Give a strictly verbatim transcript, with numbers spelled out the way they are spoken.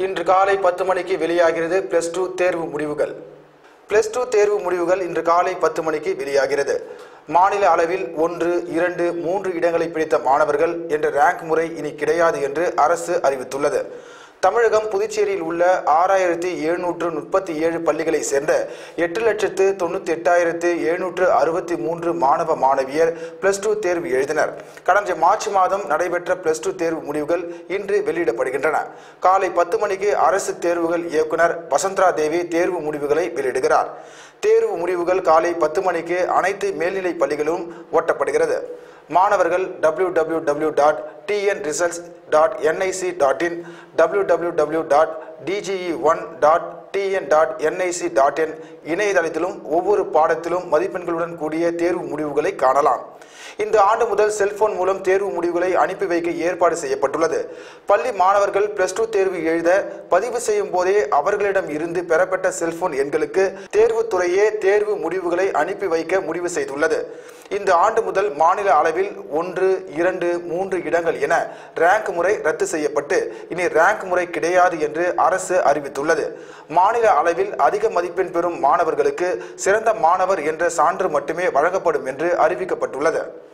இன்று காலை பத்து மணிக்கு வெளியாகிறது பிளஸ் டூ தேர்வு முடிவுகள். பிளஸ் டூ தேர்வு முடிவுகள் இன்று காலை பத்து மணிக்கு வெளியாகிறது. மாநில அளவில் ஒன்று இரண்டு மூன்று இடங்களை பிடித்த மாணவர்கள் என்ற ரேங்க் முறை இனி கிடையாது என்று அரசு அறிவித்துள்ளது. தமிழகம் புதுச்சேரியில் உள்ள ஆறாயிரத்தி எழுநூற்று முப்பத்தி ஏழு பள்ளிகளை சேர்ந்த எட்டு லட்சத்து தொண்ணூத்தி எட்டாயிரத்து எழுநூற்று அறுபத்தி மூன்று மாணவ மாணவியர் பிளஸ் டூ தேர்வு எழுதினர். கடந்த மார்ச் மாதம் நடைபெற்ற பிளஸ் டூ தேர்வு முடிவுகள் இன்று வெளியிடப்படுகின்றன. காலை பத்து மணிக்கு அரசு தேர்வுகள் இயக்குனர் வசந்தரா தேவி தேர்வு முடிவுகளை வெளியிடுகிறார். தேர்வு முடிவுகள் காலை பத்து மணிக்கு அனைத்து மேல்நிலை பள்ளிகளும் ஓட்டப்படுகிறது. மாணவர்கள் W W W dot T N results dot N I C dot in W W W dot D G E one dot T N dot N I C dot in இணையதளத்திலும் ஒவ்வொரு பாடத்திலும் மதிப்பெண்களுடன் கூடிய தேர்வு முடிவுகளை காணலாம். இந்த ஆண்டு முதல் செல்போன் மூலம் தேர்வு முடிவுகளை அனுப்பி வைக்க ஏற்பாடு செய்யப்பட்டுள்ளது. பள்ளி மாணவர்கள் பிளஸ் டூ தேர்வு எழுத பதிவு செய்யும் போதே அவர்களிடம் இருந்து பெறப்பட்ட செல்போன் எண்களுக்கு தேர்வுத்துறையே தேர்வு முடிவுகளை அனுப்பி வைக்க முடிவு செய்துள்ளது. இந்த ஆண்டு முதல் மாநில அளவில் ஒன்று இரண்டு மூன்று இடங்கள் என ரேங்க் முறை ரத்து செய்யப்பட்டு இனி ரேங்க் முறை கிடையாது என்று அரசு அறிவித்துள்ளது. மாநில அளவில் அதிக மதிப்பெண் பெறும் மாணவர்களுக்கு சிறந்த மாணவர் என்ற சான்று மட்டுமே வழங்கப்படும் என்று அறிவிக்கப்பட்டுள்ளது.